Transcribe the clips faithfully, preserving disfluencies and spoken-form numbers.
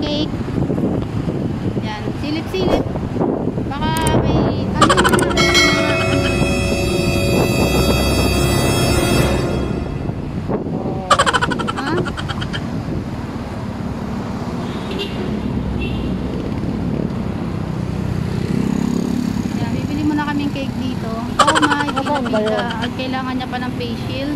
cake. Yan, silip-silip. Baka may ano ha? Yan, bibili mo na kaming cake dito. Oh my, pila-pila. At kailangan niya pa ng face shield.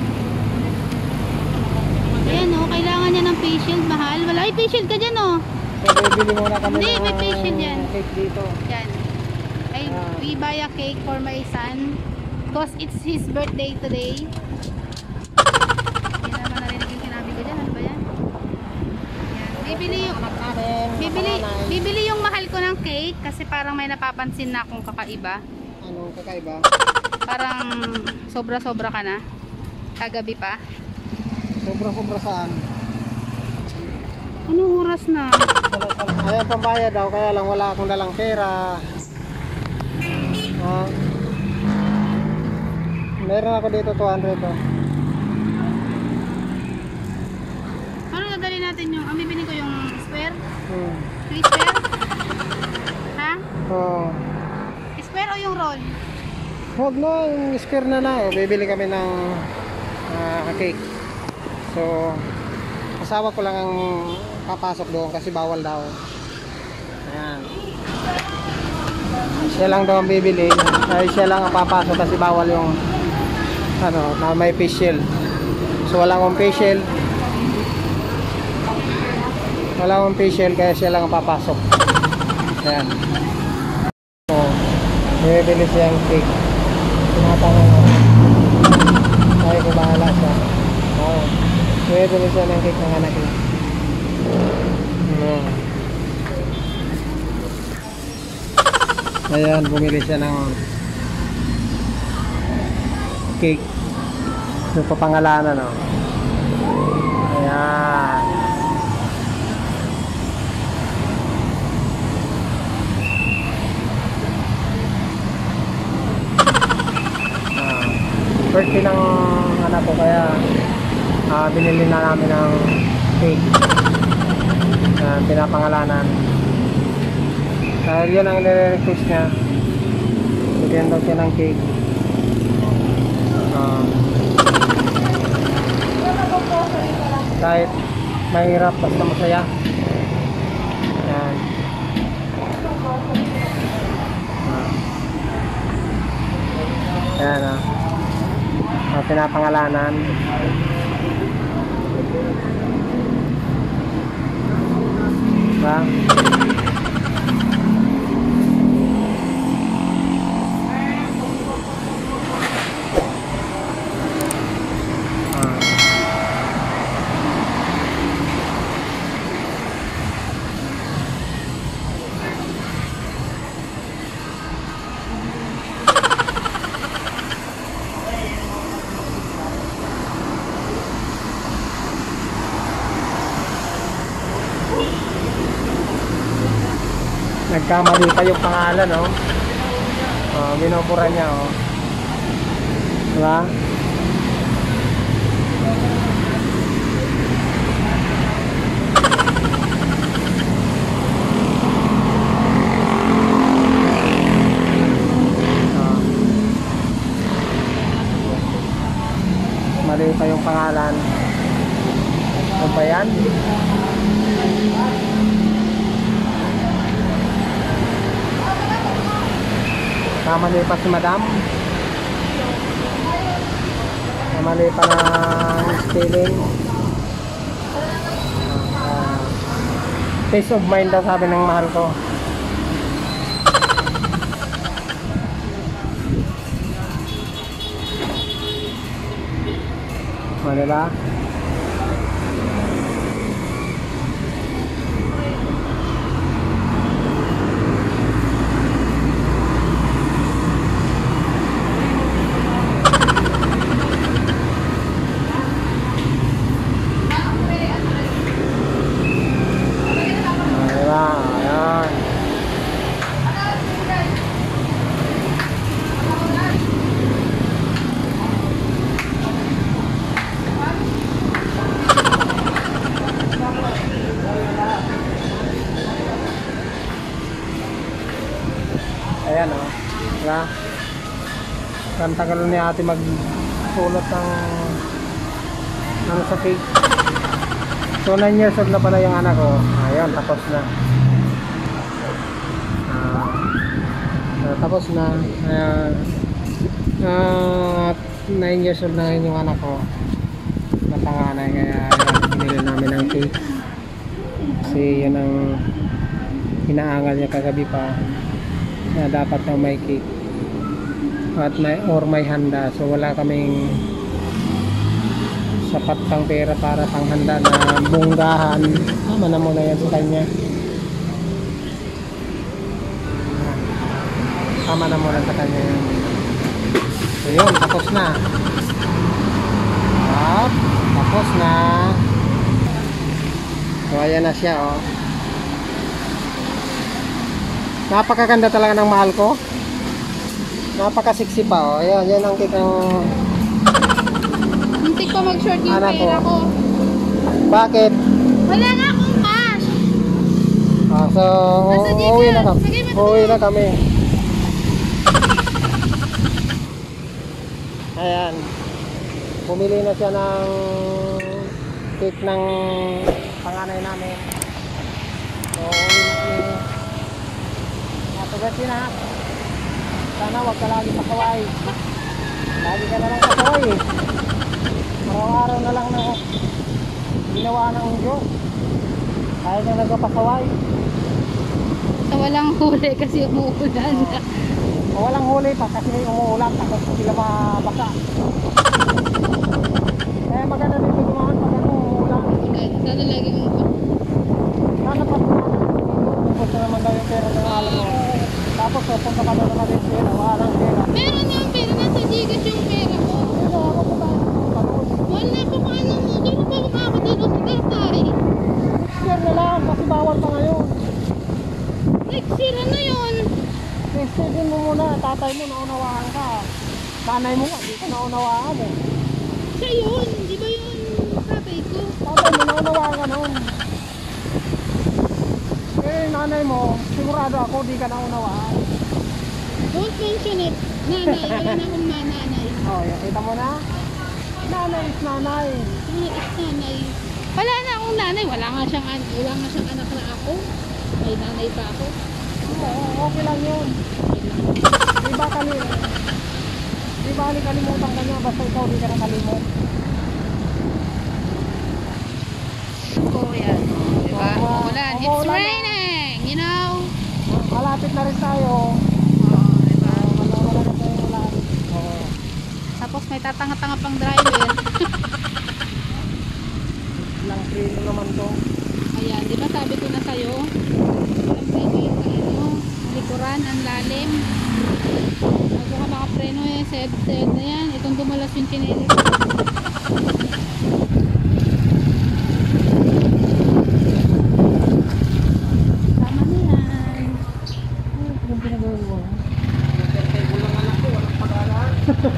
Ayan o, kailangan niya ng face shield, mahal. Wala, ay face shield ka dyan o. So, bibili muna kami Hindi, ng may face shield yan. cake dito. Yan. I, Ah. we buy a cake for my son because it's his birthday today. Hindi naman narinig yung sinabi ko dyan. Ano ba yan? Yan. Bibili yung, bibili, bibili yung mahal ko ng cake kasi parang may napapansin na akong kakaiba. Anong kakaiba? Parang sobra-sobra ka na. Kagabi pa. Sobra-sobra saan? Anong oras na? Ayan, pambayad daw, kaya lang wala akong dalang pera. Ah, meron ako dito two hundred oh. Ano dadali natin yung, ang bibili ko yung square? Hmm. Three square? Ha? Oh. Square o yung roll? Huwag na, yung square na na. Oh. Bibili kami ng uh, cake. So, asawa ko lang ang papasok doon kasi bawal daw. Ayan. Siya lang daw ang bibili. Ay, siya lang ang papasok kasi bawal yung ano, na may face shield. So, wala akong face shield. Wala akong face shield kaya siya lang ang papasok. Ayan. So, bibili siyang cake. Tinatanong ko. Ay, kung bahala siya. Oo. Bibili siya ng cake ng anak niya. Hmm. Ayan, bumili siya ng cake. Yung papangalanan, no? Ayan. Ah, birthday ng anak ko kaya ah, binili na namin ng cake. Ayan, pinapangalanan. Dahil yun ang nire-request niya. Bigyan daw siya ng cake. Uh, kahit mahirap basta masaya. Ayan. Uh, ayan ah. Uh, pinapangalanan. Diba? Nagkamali pa yung pangalan, oh. Oh, binubura niya, oh. Diba? Oh. Mali pa yung pangalan. Ano ba yan? Namali pa si madam. Namali pa ng spelling. uh, Peace of mind daw sabi ng mahal ko. O, diba? Ang tagal ni ate magsulot ng ano sa cake. So nine years old na pala yung anak ko. Ayun, tapos na. Ah, uh, tapos na. Uh, uh, nine years old na yung anak ko. Matanganay, kaya pinili namin ng cake. Kasi yun ang inaangal niya kagabi pa na dapat na may cake at may or may handa. So wala kaming sapat pang pera para pang handa na bunggahan. Tama na muna yan sa kanya. Tama na muna sa kanya yan. So yun, tapos na. At tapos na. So ayan na siya, oh. Napakaganda talaga ng mahal ko. Napaka-sexy pa, oh. Ayan, yan ang cake ng Hindi ko mag-short yung anak pera ko. Bakit? Wala nga akong cash. Ah, so, Nasa Gcash. uuwi na kami. Lagay mo ito. Uuwi na kami. Ayan. Bumili na siya ng cake ng panganay namin. So, uuwi na kami. Matugat yun, ha. Sana wag ka lagi pasaway. Lagi ka na lang pasaway, eh. Araw-araw na lang na ginawa ng Diyos. Kahit na nagpapasaway. Sa walang huli kasi umuulan. O walang huli pa kasi may umuulan. Tapos sila mabasa. Kaya maganda dito dumaan pag ano umuulan. Sana lagi mo. Sana pa gusto naman daw yung pera ng alam mo. Tapos pupunta ka doon na din pera. Walang pera. Meron yung pera. Nasa Gcash yung pera ko. Pero ako pa tayo. Wala pa kung ano mo. Di ba ba ako dito sa tatay? Share na lang kasi bawal pa ngayon. Next year ano yun? Testin mo muna. Tatay mo naunawaan ka. Nanay mo nga. Di ka naunawaan eh. Siya yun. Di ba yun tatay ko? Tatay mo naunawaan ka noon. Eh nanay mo. Sigurado ako di ka naunawaan. Don't mention it. Nanay. Wala na akong nanay. Oh, yan. Kita mo na. Nanay is nanay. Nanay is nanay. Wala na akong nanay. Wala nga siyang, an- wala nga siyang anak na ako. May nanay pa ako. Oo, okay lang yun. Di ba kali, di ba kalimutan ka niya, basta ikaw di ka nakalimot. Oh, yan. Diba? Oo, Umulan. It's umuulan na. raining. You know? Malapit na rin tayo. Oh, diba? Malawala na tayo ulan. Oo. Tapos may tatanga-tanga pang driver. Lang preno naman to. Ayan, di ba sabi ko na sa'yo? Ang preno yung sa ano, likuran, ang lalim. Bago ka makapreno eh, sed-sed na yan. Itong dumulas yung chinelis. Tama na yan. Yung pinagawin mo. Table lang anak ko, walang pag-alaan.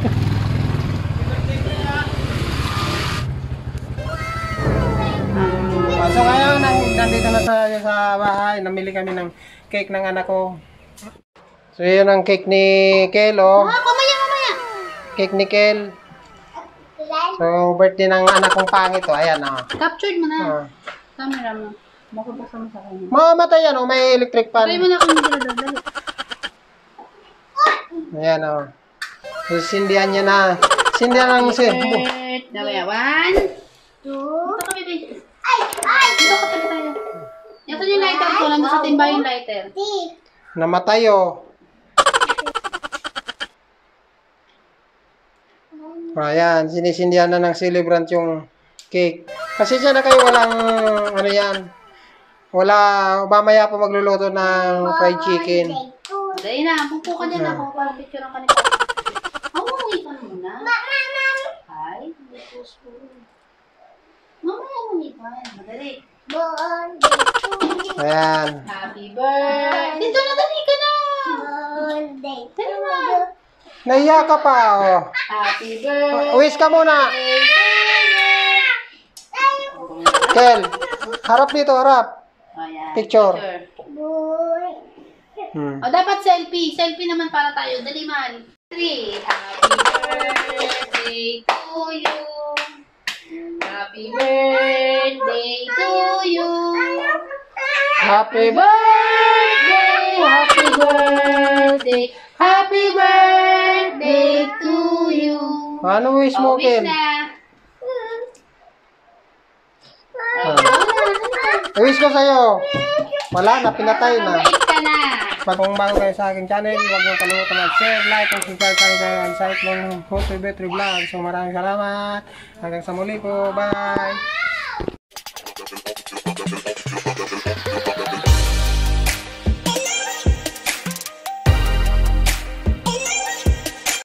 So ngayon, nang- nandito na sa, sa bahay, namili kami ng cake ng anak ko. So yun ang cake ni Kel, oh. Ah, mamaya, mamaya! Cake ni Kel. So birthday ng anak kong pangit, oh. Ayan, oh. Captured mo na. Ah. Camera mo. Makabuksan mo sa kanya. Mamamatay yan, oh. May electric Try mo fan. na kung hindi na dali. Ayan, oh. So sindihan niya na. Sindihan lang si... Mamaya, one, two, dito ka, baby. Ay! Ay! Dito ka, tabi tayo. Ito yung lighter ko. Nandun sa timba yung lighter. Namatay, oh. Ayan, sinisindihan na ng celebrant yung cake. Kasi siya na kayo walang, ano yan, wala, mamaya po magluluto ng fried chicken. Dahil na, pupo ka dyan ako para picture ang kanila. Ako, umuwi ka na muna. Ay, hindi po school. Mamaya umuwi ka. Madali. Ayan. Happy birthday! Dito na, dali ka na! Dali na! Nahiya ka pa, oh. Happy birthday! Uwis ka muna. Kel, harap dito, harap. Ayan, Picture. Hmm. O, dapat selfie. Selfie naman para tayo. Dali man. Three. Happy birthday to you. Happy birthday to you. Happy birthday, happy birthday, happy birthday to you. Ano wish mo, Oh, wish Ken? na. Ah. I-wish ko sa'yo. Wala na, pinatay na. Mabait ka na. Kung bago kayo sa aking channel, huwag niyong kalimutan mag-share, like, and subscribe tayo sa site ng Jose Betri Vlog. So maraming salamat. Hanggang sa muli po. Bye!